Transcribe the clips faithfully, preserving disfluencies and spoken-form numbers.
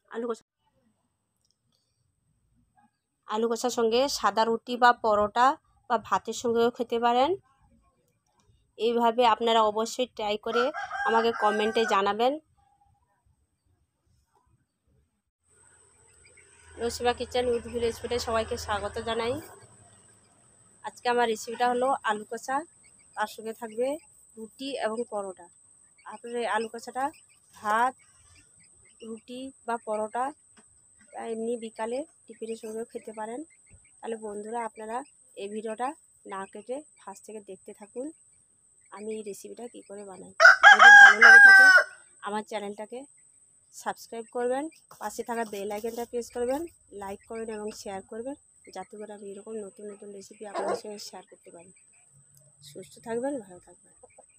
আলু কষা আলু কষার সঙ্গে সাদা রুটি বা পরোটা বা ভাতের সঙ্গেও খেতে পারেন। এইভাবে আপনারা অবশ্যই ট্রাই করে আমাকে কমেন্টে জানাবেন। নসিমা কিচেন উইথ ভিলেজ ফুডে সবাইকে স্বাগত জানাই। আজকে আমার রেসিপিটা হলো আলু কষা, তার সঙ্গে থাকবে রুটি এবং পরোটা। আপনারা এই আলু কষাটা ভাত, রুটি বা পরোটা এমনি বিকালে টিফিনের সঙ্গেও খেতে পারেন। তাহলে বন্ধুরা আপনারা এই ভিডিওটা না কেটে ফার্স্ট থেকে দেখতে থাকুন আমি এই রেসিপিটা কী করে বানাই। যদি ভালো লেগে থাকে আমার চ্যানেলটাকে সাবস্ক্রাইব করবেন, পাশে থাকা বেল আইকনটা প্রেস করবেন, লাইক করবেন এবং শেয়ার করবেন, যাতে করে আমি এরকম নতুন নতুন রেসিপি আপনাদের সঙ্গে শেয়ার করতে পারি। সুস্থ থাকবেন, ভালো থাকবেন।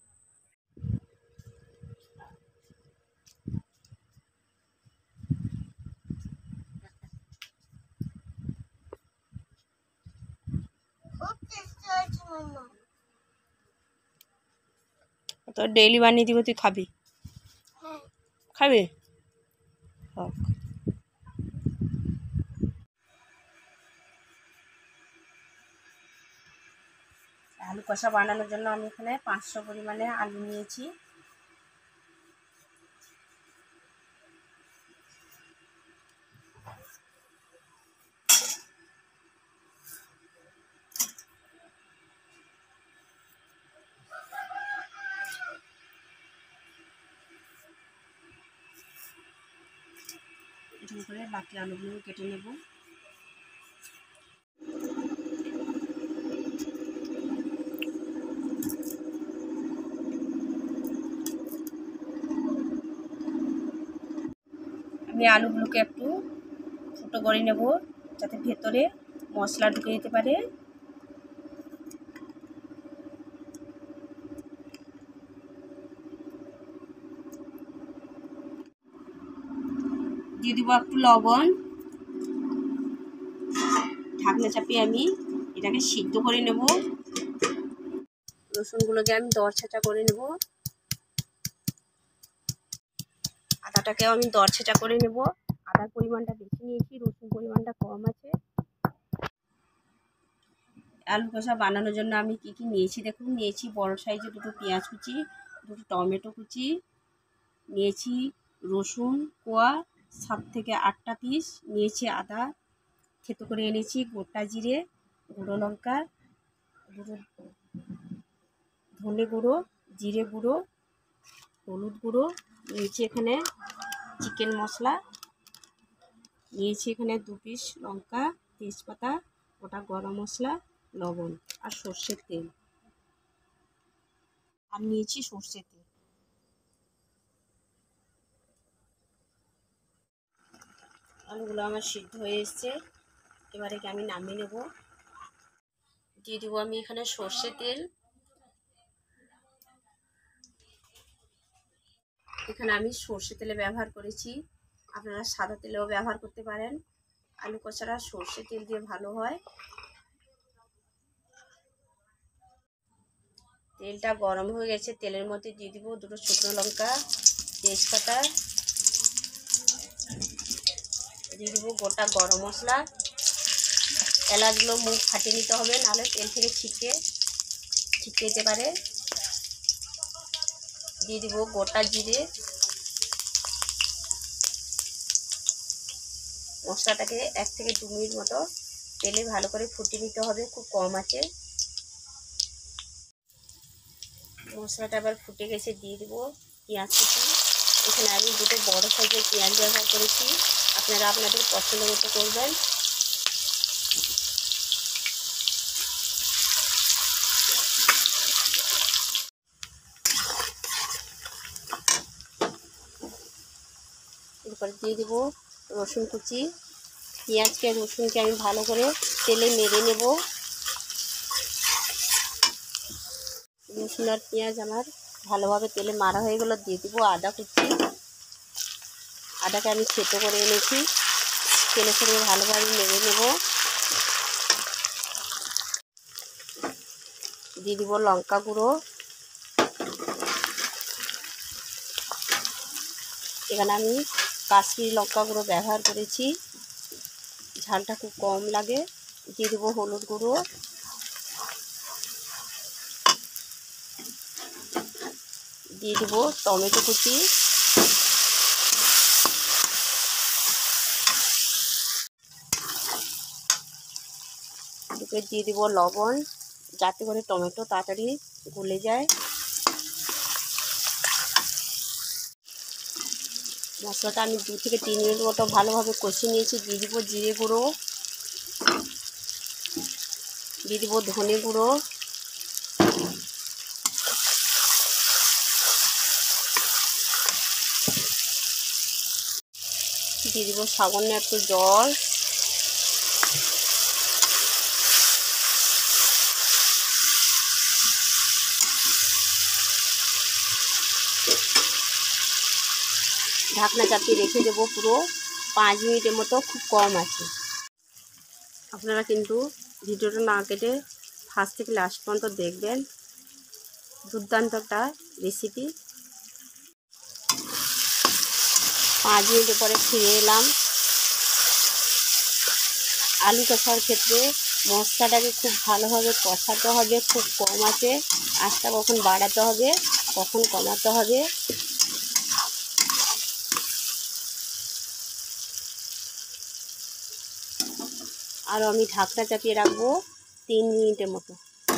তো ডেইলি বানিয়ে দিব, তুই খাবি? খাবি? হোক। আলু কষা বানানোর জন্য আমি এখানে পাঁচশো পরিমাণে আলু নিয়েছি। এরকম করে বাকি আলুগুলো কেটে নেব। আমি আলুগুলোকে একটু ফুটো করে নেব যাতে ভেতরে মশলা ঢুকে যেতে পারে। দিয়ে দেবো একটু লবণ। ঢাকনা চাপিয়ে আমি এটাকে সিদ্ধ করে নেব। রসুনগুলোকে আমি দর ছেঁচা করে নেব। আদাটাকেও আমি দর ছেঁচা করে নেব। আদার পরিমাণটা বেশি নিয়েছি, রসুন পরিমাণটা কম আছে। আলু কষা বানানোর জন্য আমি কি কি নিয়েছি দেখুন। নিয়েছি বড় সাইজের দুটো পেঁয়াজ কুচি, দুটো টমেটো কুচি, নিয়েছি রসুন কোয়া সাত থেকে আটটা পিস, নিয়েছি আদা থেতো করে এনেছি, গোটা জিরে, গুঁড়ো লঙ্কা, গুঁড়ো ধনে গুঁড়ো, জিরে গুঁড়ো, হলুদ গুঁড়ো, নিয়েছি এখানে চিকেন মশলা, নিয়েছি এখানে দু পিস লঙ্কা, তেজপাতা, গোটা গরম মশলা, লবণ আর সর্ষের তেল, আর নিয়েছি সর্ষের তেল। আলুগুলো আমার সিদ্ধ হয়ে এসছে, এবারে আমি নামিয়ে নেব। দিয়ে দেবো আমি এখানে সর্ষের তেল। এখানে আমি সর্ষে তেলে ব্যবহার করেছি, আপনারা সাদা তেলেও ব্যবহার করতে পারেন। আলু কষাটা সর্ষে তেল দিয়ে ভালো হয়। তেলটা গরম হয়ে গেছে, তেলের মধ্যে দিয়ে দিব দুটো শুকনো লঙ্কা, তেজপাতা, দিয়ে দিব গোটা গরম মশলা। এলাচগুলো মুখ ফাটিয়ে নিতে হবে, নাহলে তেল থেকে ছিটকে ছিটকে যেতে পারে। দিয়ে দিব গোটা জিরে। মশলাটাকে এক থেকে দু মিনিট মতো তেলে ভালো করে ফুটিয়ে নিতে হবে, খুব কম আছে। মশলাটা আবার ফুটে গেছে, দিয়ে দেবো পেঁয়াজ কুচি। এখানে আমি দুটো বড় সাইজের পেঁয়াজ ব্যবহার করেছি, আপনারা আপনাদের পছন্দ মতো করবেন। এরপরে দিয়ে দেবো রসুন কুচি। পেঁয়াজকে রসুনকে আমি ভালো করে তেলে নেড়ে নেব। রসুন আর পেঁয়াজ আমার ভালোভাবে তেলে মারা হয়ে গেল, দিয়ে দেবো আদা কুচি। আদাকে আমি থেতো করে এনেছি, তেলের সঙ্গে ভালোভাবে নেড়ে নেব। দিয়ে দিব লঙ্কা গুঁড়ো। এখানে আমি কাশ্মীরি লঙ্কা গুঁড়ো ব্যবহার করেছি, ঝালটা খুব কম লাগে। দিয়ে দেবো হলুদ গুঁড়ো, দিয়ে দেবো টমেটো কুচি, দিয়ে দেবো লবণ, যাতে করে টমেটো তাড়াতাড়ি গলে যায়। মশলাটা আমি দু থেকে তিন মিনিট মতো ভালোভাবে কষিয়ে নিয়েছি। দিয়ে দেবো জিরে গুঁড়ো, দিয়ে দেবো ধনে গুঁড়ো, দিয়ে দেবো সামান্য একটু জল, ঢাকনা চাপিয়ে রেখে দেবো পুরো পাঁচ মিনিটের মতো, খুব কম আছে। আপনারা কিন্তু ভিডিওটা না কেটে ফার্স্ট থেকে লাস্ট পর্যন্ত দেখবেন, দুর্দান্ত একটা রেসিপি। পাঁচ মিনিট পরে ফিরে এলাম। আলু কষার ক্ষেত্রে মশলাটাকে খুব ভালোভাবে কষাতে হবে, খুব কম আছে। আঁচটা কখন বাড়াতে হবে, কখন কমাতে হবে। আর আমি ঢাকনা চাপিয়ে রাখবো তিন মিনিটের মতো।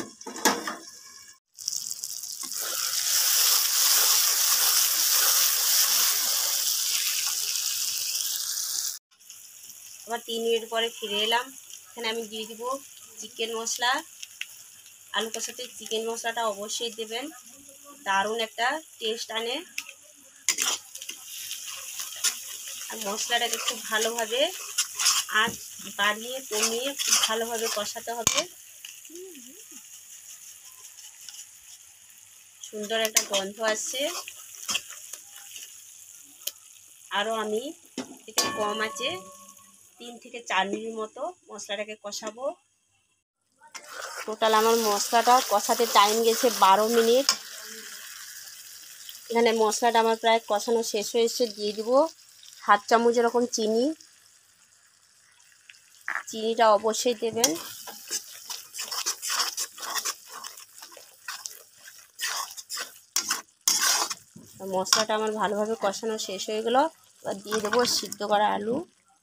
আবার তিন মিনিট পরে ফিরে এলাম। এখানে আমি দিয়ে দিব চিকেন মশলা। আলু কষাতে চিকেন মশলাটা অবশ্যই দেবেন, দারুণ একটা টেস্ট আনে। আর মশলাটাকে খুব ভালোভাবে আঁচ বাড়িয়ে কমিয়ে খুব ভালোভাবে কষাতে হবে। সুন্দর একটা গন্ধ আসছে। আরও আমি একটু কম আছে তিন থেকে চার মিনিট মতো মশলাটাকে কষাবো। টোটাল আমার মশলাটা কষাতে টাইম গেছে বারো মিনিট। এখানে মশলাটা আমার প্রায় কষানো শেষ হয়েছে। দিয়ে দিব হাফ চামচ এরকম চিনি, চিনিটা অবশ্যই দেবেন। মশলাটা আমার ভালোভাবে কষানো শেষ হয়ে গেল। এবার দিয়ে দেবো সিদ্ধ করা আলু।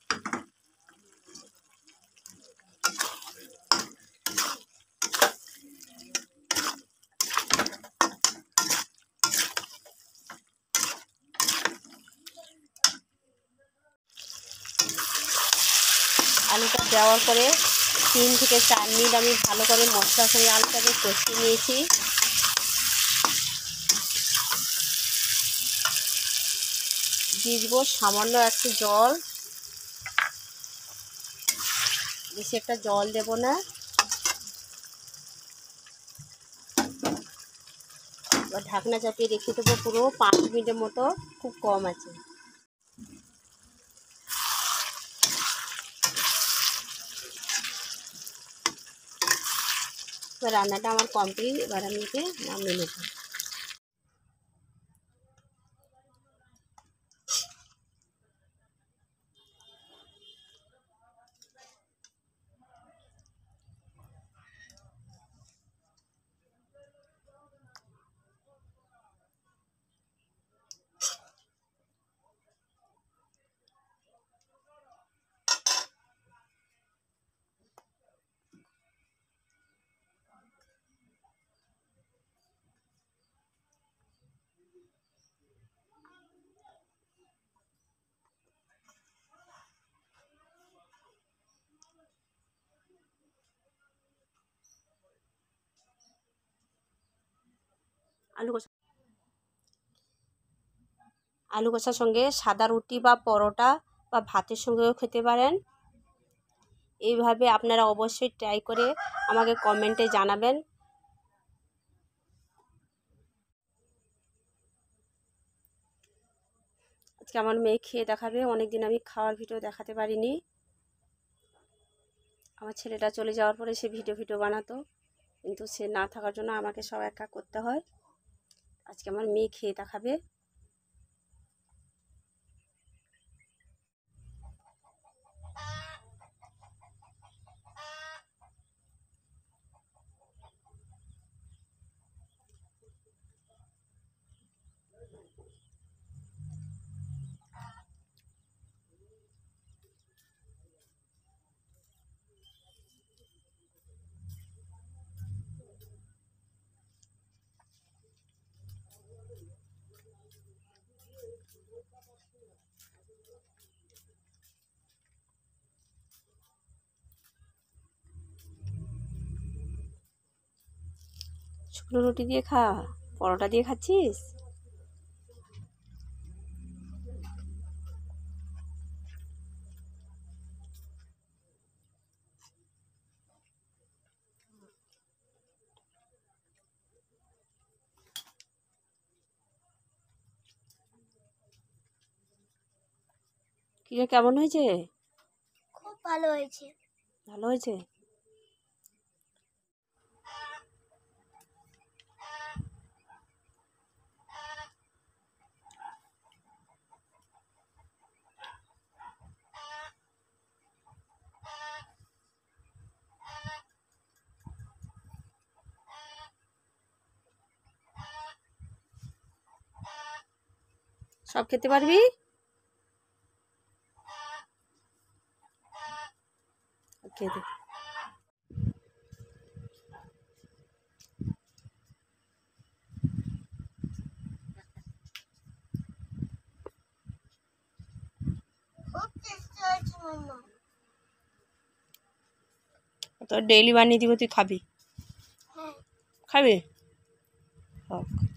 আলুটা দেওয়ার পরে তিন থেকে চার মিনিট আমি ভালো করে মশলার সঙ্গে আলুটাকে কষিয়ে নিয়েছি। দিয়ে দিব সামান্য একটু জল, বেশি একটা জল দেব না। এবার ঢাকনা চাপিয়ে রেখে দেবো পুরো পাঁচ মিনিটের মতো, খুব কম আছে। এবার রান্নাটা আমার কমপ্লিট। এবার আমি একে নামিয়ে নেব। আলু কষা আলু কষার সঙ্গে সাদা রুটি বা পরোটা বা ভাতের সঙ্গেও খেতে পারেন। এইভাবে আপনারা অবশ্যই ট্রাই করে আমাকে কমেন্টে জানাবেন। আজকে আমার মেয়ে খেয়ে দেখাবে। অনেকদিন আমি খাওয়ার ভিডিও দেখাতে পারিনি। আমার ছেলেটা চলে যাওয়ার পরে সে ভিডিও ভিডিও বানাতো, কিন্তু সে না থাকার জন্য আমাকে সব একা করতে হয়। আজকে আমার মেয়ে খেয়ে দেখাবে। শুকনো রুটি দিয়ে খা, পরোটা দিয়ে খাচ্ছিস? কিরে কেমন হয়েছে? খুব ভালো হয়েছে। ভালো হয়েছে? সব খেতে পারবি? খেতে খুব টেস্টি হয়েছে মাম্মা। তোর ডেইলি বানিয়ে দিব, তুই খাবি? হ্যাঁ খাবি? হোক।